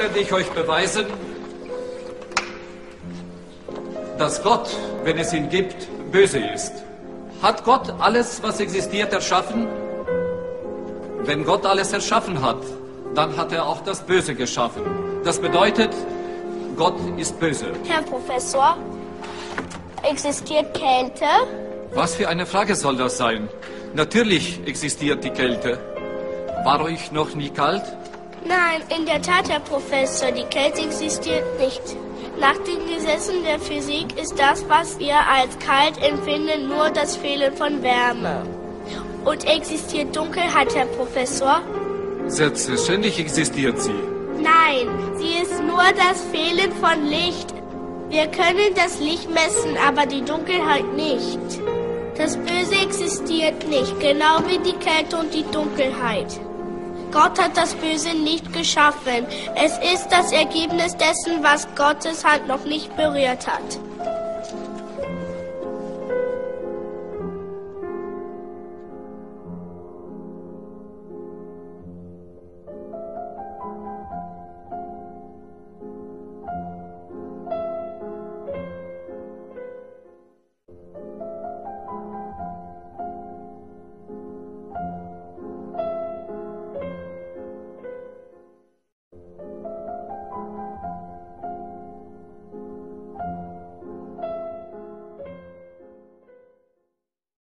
werde ich euch beweisen, dass Gott, wenn es ihn gibt, böse ist. Hat Gott alles, was existiert, erschaffen? Wenn Gott alles erschaffen hat, dann hat er auch das Böse geschaffen. Das bedeutet, Gott ist böse. Herr Professor, existiert Kälte? Was für eine Frage soll das sein? Natürlich existiert die Kälte. War euch noch nie kalt? Nein, in der Tat, Herr Professor, die Kälte existiert nicht. Nach den Gesetzen der Physik ist das, was wir als kalt empfinden, nur das Fehlen von Wärme. Und existiert Dunkelheit, Herr Professor? Selbstverständlich existiert sie. Nein, sie ist nur das Fehlen von Licht. Wir können das Licht messen, aber die Dunkelheit nicht. Das Böse existiert nicht, genau wie die Kälte und die Dunkelheit. Gott hat das Böse nicht geschaffen. Es ist das Ergebnis dessen, was Gottes Hand noch nicht berührt hat.